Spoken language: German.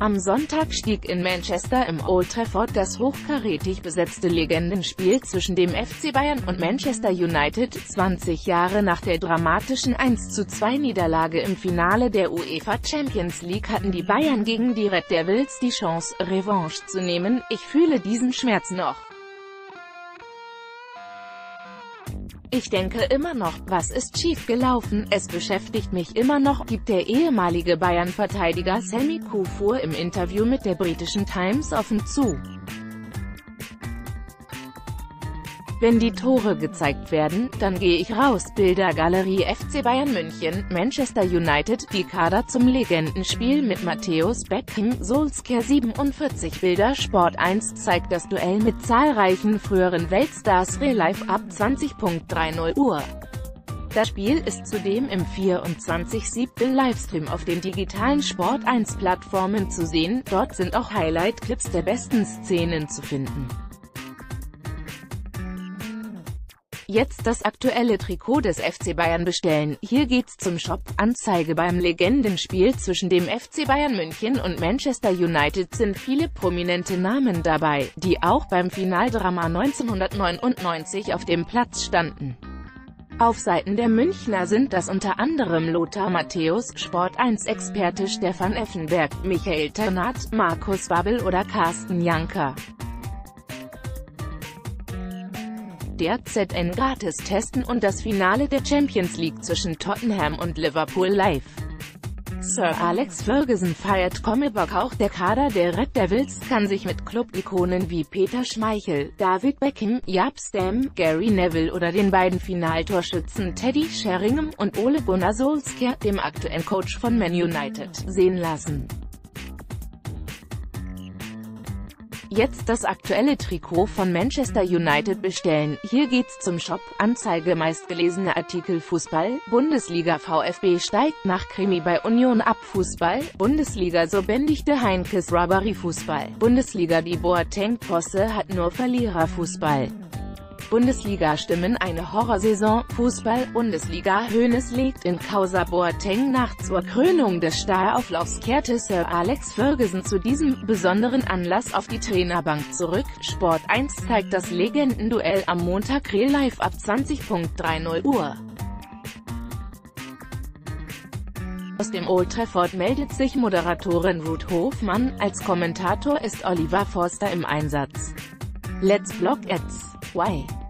Am Sonntag stieg in Manchester im Old Trafford das hochkarätig besetzte Legendenspiel zwischen dem FC Bayern und Manchester United 20 Jahre nach der dramatischen 1:2-Niederlage im Finale der UEFA Champions League hatten die Bayern gegen die Red Devils die Chance, Revanche zu nehmen. Ich fühle diesen Schmerz noch. Ich denke immer noch, was ist schiefgelaufen, es beschäftigt mich immer noch, gibt der ehemalige Bayern-Verteidiger Sami Kufur im Interview mit der britischen Times offen zu. Wenn die Tore gezeigt werden, dann gehe ich raus. Bildergalerie FC Bayern München, Manchester United, die Kader zum Legendenspiel mit Matthäus Beckham, Solskjaer 47 Bilder Sport 1 zeigt das Duell mit zahlreichen früheren Weltstars live ab 20:30 Uhr. Das Spiel ist zudem im 24/7 Livestream auf den digitalen Sport 1 Plattformen zu sehen, dort sind auch Highlight-Clips der besten Szenen zu finden. Jetzt das aktuelle Trikot des FC Bayern bestellen. Hier geht's zum Shop. Anzeige: Beim Legendenspiel zwischen dem FC Bayern München und Manchester United sind viele prominente Namen dabei, die auch beim Finaldrama 1999 auf dem Platz standen. Auf Seiten der Münchner sind das unter anderem Lothar Matthäus, Sport 1-Experte Stefan Effenberg, Michael Ternat, Markus Babbel oder Carsten Janker. Der ZN gratis testen und das Finale der Champions League zwischen Tottenham und Liverpool live. Sir Alex Ferguson feiert Comeback. Auch der Kader der Red Devils kann sich mit Club-Ikonen wie Peter Schmeichel, David Beckham, Jaap Stam, Gary Neville oder den beiden Finaltorschützen Teddy Sheringham und Ole Gunnar Solskjaer, dem aktuellen Coach von Man United, sehen lassen. Jetzt das aktuelle Trikot von Manchester United bestellen. Hier geht's zum Shop. Anzeige: meistgelesene Artikel Fußball, Bundesliga. VfB steigt nach Krimi bei Union ab. Fußball, Bundesliga. So bändigte Heinkes Robbery. Fußball, Bundesliga. Die Boateng-Posse hat nur Verlierer. Fußball, Bundesliga. Stimmen eine Horrorsaison. Fußball, Bundesliga. Hoeneß legt in Causa Boateng nach. Zur Krönung des Starauflaufs kehrte Sir Alex Ferguson zu diesem besonderen Anlass auf die Trainerbank zurück. Sport 1 zeigt das Legendenduell am Montag live ab 20:30 Uhr. Aus dem Old Trafford meldet sich Moderatorin Ruth Hofmann, als Kommentator ist Oliver Forster im Einsatz. Let's block ads. Why?